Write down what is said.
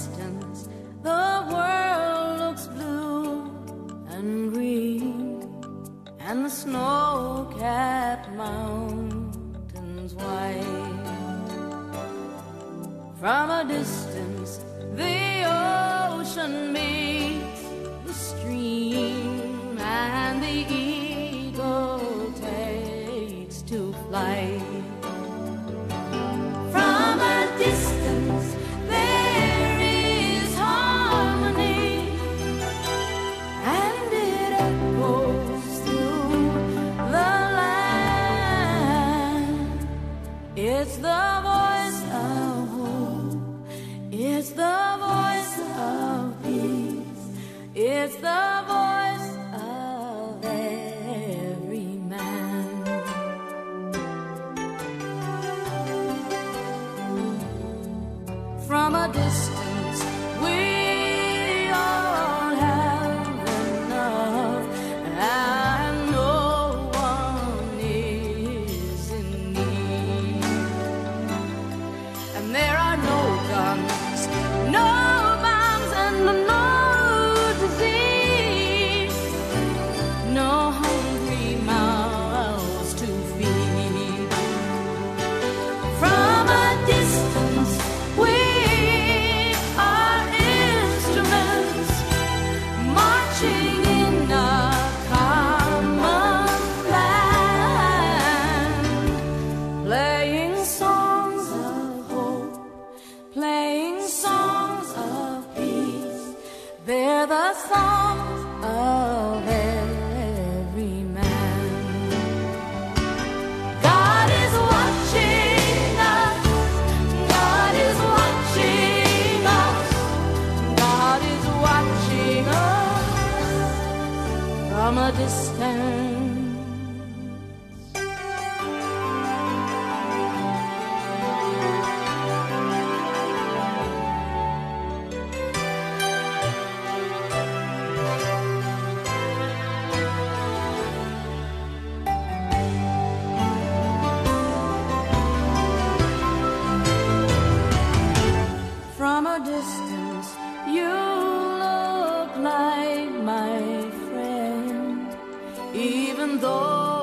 distance, the world looks blue and green, and the snow-capped mountains white. From a distance, the ocean meets the stream, and the eagle takes to flight. From a distance, there is harmony, and it echoes through the land. It's the voice of hope, it's the voice of peace, it's the voice of every man. From a distance, we all have enough, and no one is in need. And there are no guns, no bombs, and no disease, no hungry mouths to feed. From a distance, we are instruments marching in a common plan, playing songs of hope, playing songs of peace. They're the songs of every man. God is watching us, God is watching us, God is watching us from a distance. From a distance, you look like my friend, even though